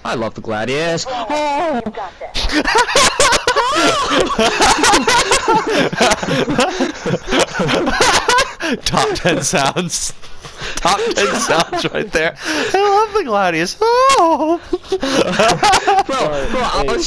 I love the Gladius. Oh! Top 10 sounds. Top 10 sounds right there. I love the Gladius. Oh! Bro, I was